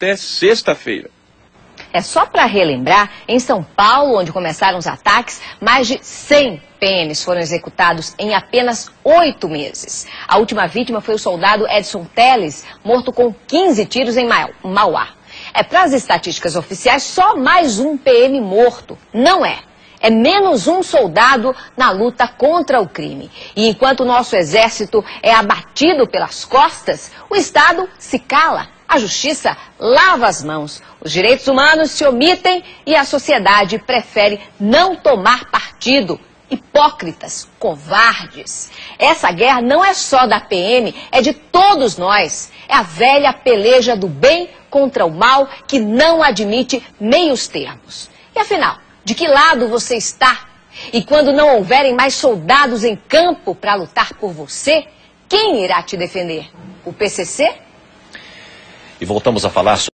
até sexta-feira. É só para relembrar, em São Paulo, onde começaram os ataques, mais de 100 PMs foram executados em apenas 8 meses. A última vítima foi o soldado Edson Teles, morto com 15 tiros em Mauá. Para as estatísticas oficiais, só mais um PM morto. Não é. É menos um soldado na luta contra o crime. E enquanto o nosso exército é abatido pelas costas, o Estado se cala. A justiça lava as mãos, os direitos humanos se omitem e a sociedade prefere não tomar partido. Hipócritas, covardes. Essa guerra não é só da PM, é de todos nós. É a velha peleja do bem contra o mal que não admite meios termos. E afinal, de que lado você está? E quando não houverem mais soldados em campo para lutar por você, quem irá te defender? O PCC? E voltamos a falar sobre